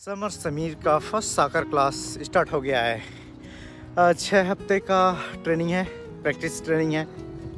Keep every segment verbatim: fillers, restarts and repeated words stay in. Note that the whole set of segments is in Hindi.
समर समीर का फर्स्ट सॉकर क्लास स्टार्ट हो गया है। छः हफ्ते का ट्रेनिंग है, प्रैक्टिस ट्रेनिंग है।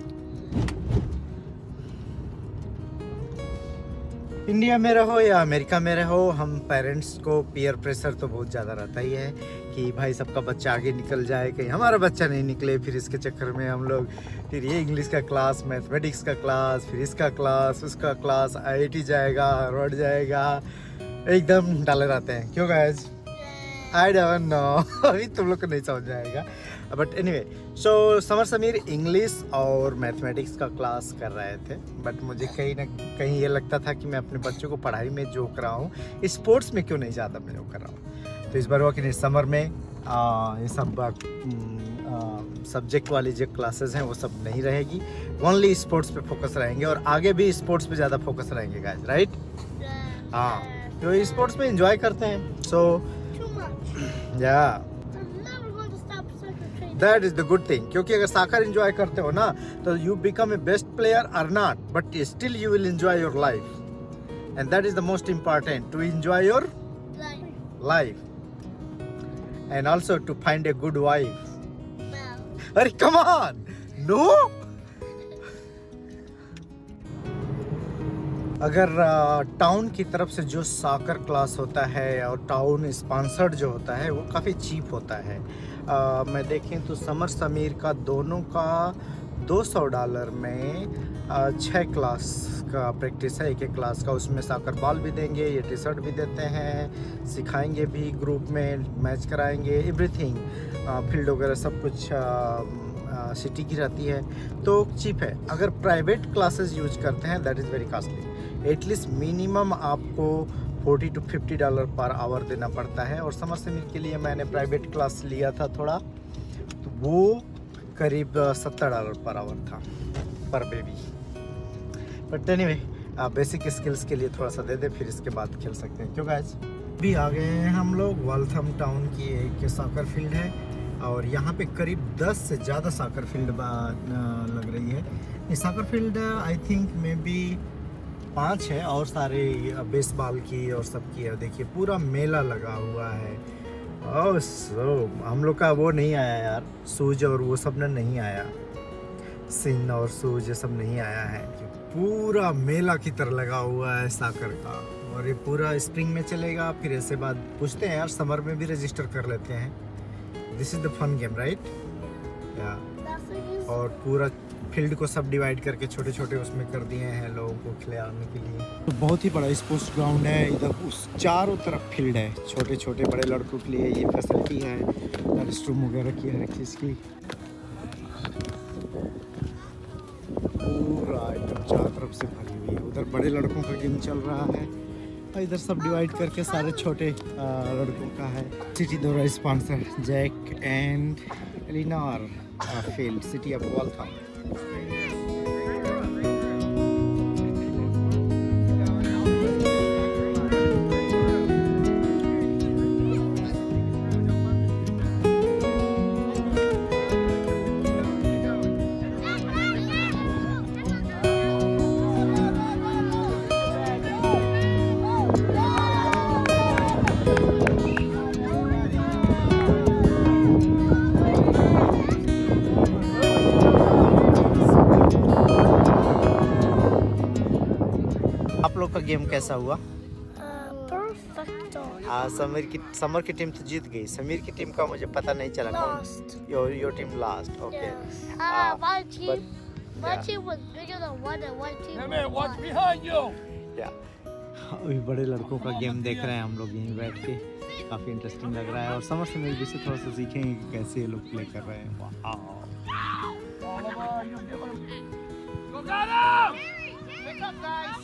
इंडिया में रहो या अमेरिका में रहो, हम पेरेंट्स को पीयर प्रेशर तो बहुत ज़्यादा रहता ही है कि भाई सबका बच्चा आगे निकल जाए, कहीं हमारा बच्चा नहीं निकले। फिर इसके चक्कर में हम लोग फिर ये इंग्लिश का क्लास, मैथमेटिक्स का क्लास, फिर इसका क्लास, उसका क्लास, आई आई टी जाएगा, हार्वर्ड जाएगा, एकदम डाले रहते हैं। क्यों गाइस? आई डोंट नो, अभी तुम लोग को नहीं समझ आएगा, but anyway. So Samar Sameer English और मैथमेटिक्स का क्लास कर रहे थे, बट मुझे कहीं ना कहीं ये लगता था कि मैं अपने बच्चों को पढ़ाई में जो कर रहा हूँ, स्पोर्ट्स में क्यों नहीं ज़्यादा मैं जो कर रहा हूँ। तो इस बार वो कि समर में आ, ये सब सब्जेक्ट वाली जो क्लासेस हैं वो सब नहीं रहेगी, ओनली स्पोर्ट्स पे फोकस रहेंगे और आगे भी स्पोर्ट्स पे ज़्यादा फोकस रहेंगे गाइस, राइट? हाँ, तो स्पोर्ट्स में एंजॉय करते हैं। सो या that is the good thing, क्योंकि अगर साकर एंजॉय करते हो ना तो you become a best player और not, but still you will enjoy your life and that is the most important, to enjoy your life and also to find a good wife. अरे कम ऑन, नो। अगर टाउन की तरफ से जो सॉकर क्लास होता है और टाउन स्पॉन्सर्ड जो होता है वो काफ़ी चीप होता है। आ, मैं देखें तो समर समीर का दोनों का दो सौ डॉलर में छः क्लास का प्रैक्टिस है, एक एक क्लास का। उसमें सॉकर बॉल भी देंगे, ये टी शर्ट भी देते हैं, सिखाएंगे भी, ग्रुप में मैच कराएंगे, एवरीथिंग, फील्ड वगैरह सब कुछ आ, सिटी की रहती है, तो चीप है। अगर प्राइवेट क्लासेस यूज करते हैं that is very costly, at least minimum आपको चालीस टू पचास डॉलर पर आवर देना पड़ता है। और समर समीर के लिए मैंने प्राइवेट क्लास लिया था थोड़ा, तो वो करीब सत्तर डॉलर पर आवर था per baby. But anyway, basic skills के लिए थोड़ा सा दे दे, फिर इसके बाद खेल सकते हैं। क्यों गाइस? भी आ गए हैं हम लोग। वॉल्थम टाउन की एक सॉकर फील्ड है और यहाँ पे करीब दस से ज़्यादा सॉकर फील्ड लग रही है। ये सॉकर फील्ड आई थिंक में भी पांच है और सारे बेसबॉल की और सब की है। देखिए पूरा मेला लगा हुआ है। ओह सो हम लोग का वो नहीं आया यार, सूज और वो सब ना नहीं आया, सिन और सूज ये सब नहीं आया है। पूरा मेला की तरह लगा हुआ है सॉकर का, और ये पूरा स्प्रिंग में चलेगा। फिर ऐसे बाद पूछते हैं यार समर में भी रजिस्टर कर लेते हैं। This is the fun game, right? या और पूरा फील्ड को सब डिवाइड करके छोटे छोटे उसमें कर दिए हैं लोगों को खिलाने के लिए। तो बहुत ही बड़ा स्पोर्ट्स ग्राउंड है इधर, उस चारों तरफ फील्ड है, छोटे छोटे बड़े लड़कों के लिए ये फैसिलिटी है, रेस्टरूम वगैरह की हर एक चीज़ की। पूरा एकदम चारों तरफ से भरी हुई है। उधर बड़े लड़कों का गेम चल रहा है, इधर सब डिवाइड करके सारे छोटे लड़कों का है। सिटी द्वारा sponsor Jack and Elinor Field, city of Waltham. आप लोग का गेम कैसा हुआ? परफेक्ट। हाँ, समीर की समर की टीम तो जीत गई। समीर की टीम का मुझे पता नहीं चला कौन। Your your team last, okay. My team, my team was bigger than one, and one team. Hey man, watch behind you. या अभी बड़े लड़कों का गेम देख रहे हैं हम लोग यहीं बैठ के, काफी इंटरेस्टिंग लग रहा है। और समर समीर भी से थोड़ा सा सीखेंगे कि कैसे ये लोग प्ले कर रहे हैं। वाह, Go get him! Pick up, guys.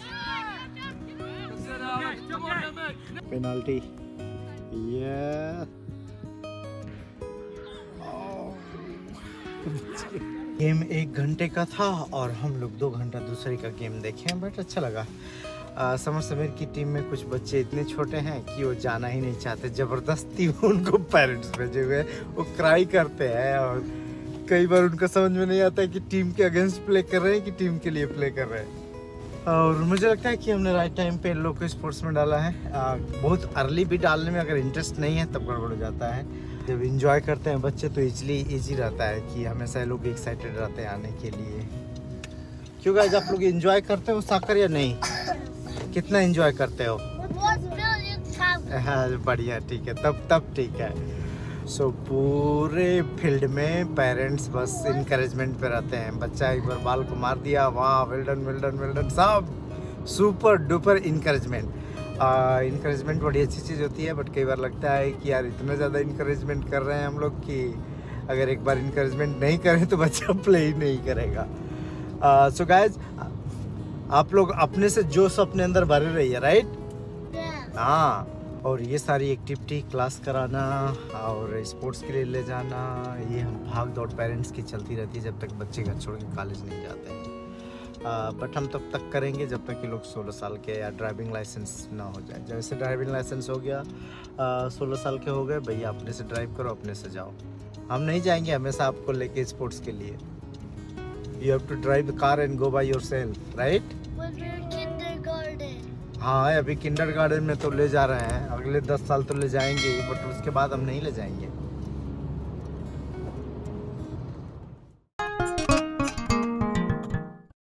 Come on, man. Penalty, ये गेम एक घंटे का था और हम लोग दो घंटा दूसरे का गेम देखे, बट अच्छा लगा। आ, समर समीर की टीम में कुछ बच्चे इतने छोटे हैं कि वो जाना ही नहीं चाहते, जबरदस्ती उनको पेरेंट्स भेजे हुए, वो क्राई करते हैं और कई बार उनको समझ में नहीं आता है कि टीम के अगेंस्ट प्ले कर रहे हैं कि टीम के लिए प्ले कर रहे हैं। और मुझे लगता है कि हमने राइट टाइम पे लोग को स्पोर्ट्स में डाला है। आ, बहुत अर्ली भी डालने में अगर इंटरेस्ट नहीं है तब गड़बड़ हो जाता है। जब इंजॉय करते हैं बच्चे तो इजली इजी रहता है कि हमेशा लोग एक्साइटेड रहते हैं आने के लिए। क्यों गाइस, आप लोग इंजॉय करते हो सॉकर या नहीं? कितना इंजॉय करते हो? हाँ बढ़िया, ठीक है, तब तब ठीक है। सो so, पूरे फील्ड में पेरेंट्स बस इनकरेजमेंट पे रहते हैं। बच्चा एक बार बॉल को मार दिया, वाह well done well done well done, सब सुपर डुपर इनकरेजमेंट। इनकरेजमेंट बड़ी अच्छी चीज़ होती है, बट कई बार लगता है कि यार इतना ज़्यादा इनकरेजमेंट कर रहे हैं हम लोग कि अगर एक बार इनकरेजमेंट नहीं करें तो बच्चा प्ले ही नहीं करेगा। सो uh, गाइज so आप लोग अपने से जोश अपने अंदर भरे रहिए, राइट? हाँ, और ये सारी एक्टिविटी क्लास कराना और स्पोर्ट्स के लिए ले जाना, ये हम भाग दौड़ पेरेंट्स की चलती रहती है जब तक बच्चे घर छोड़ के कॉलेज नहीं जाते हैं। बट हम तब तक करेंगे जब तक कि लोग सोलह साल के या ड्राइविंग लाइसेंस ना हो जाए। जैसे ड्राइविंग लाइसेंस हो गया, सोलह साल के हो गए, भैया अपने से ड्राइव करो, अपने से जाओ। हम नहीं जाएंगे हमेशा आपको लेके स्पोर्ट्स के लिए। You have to drive the car and go by yourself, right? हाँ, अभी किंडरगार्टन में तो ले जा रहे हैं, अगले दस साल तो ले जाएंगे, बट उसके बाद हम नहीं ले जाएंगे।